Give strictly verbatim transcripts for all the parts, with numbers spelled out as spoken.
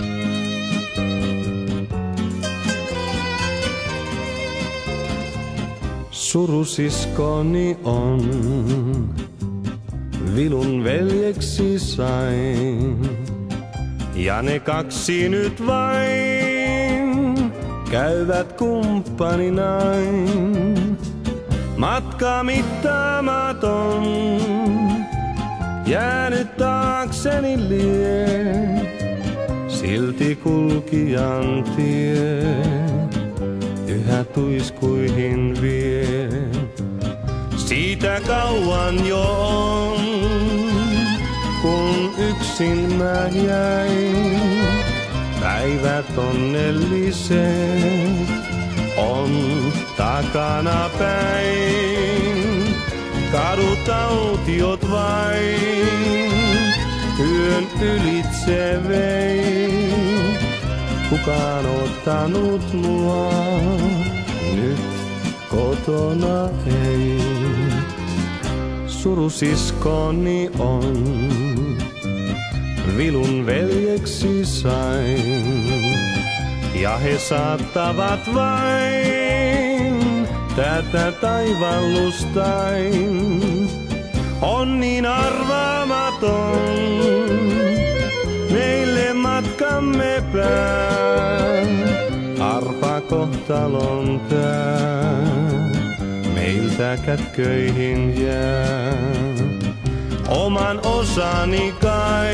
Surusiskoni on, Vilun veljeksi sain. Ja ne kaksi nyt vain käyvät kumppaninain. Matka mittaamaton jäänyt taakseni lie, silti kulkijan tie yhä tuiskuihin vie. Siitä kauan jo on, kun yksin mä jäin. Päivät onnelliset on takana päin. Kadut autiot vain yön ylitse vei. Kukaan ottanut mua nyt kotona ei. Surusiskoni on, Vilun veljeksi sain. Ja he saattavat vain tätä taivallustain. On niin arvaamaton meille matkamme pää. Arpa kohtalon tää meiltä kätköihin jää. Oman osani kai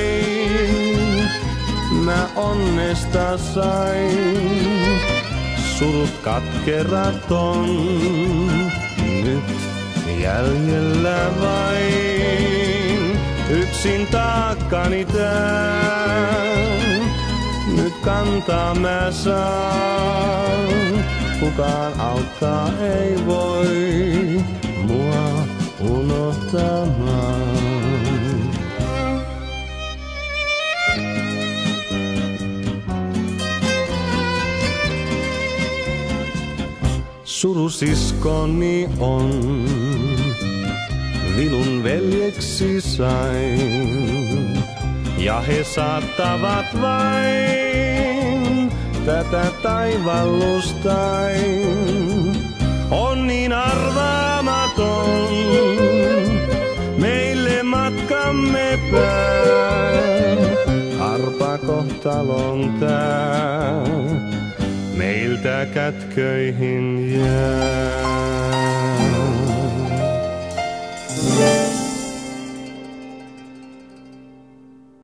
mä onnesta sain. Surut katkerat on nyt jäljellä vain. Yksin taakkani tää nyt kantaa mä saan. Kukaan auttaa ei voi mua unohtamaan. Surusiskoni on, Vilun veljeksi sain. Ja he saattavat vain tätä taivallustain. On niin arvaamaton meille matkamme pää. Arpa kohtalon tää meiltä kätköihin jää.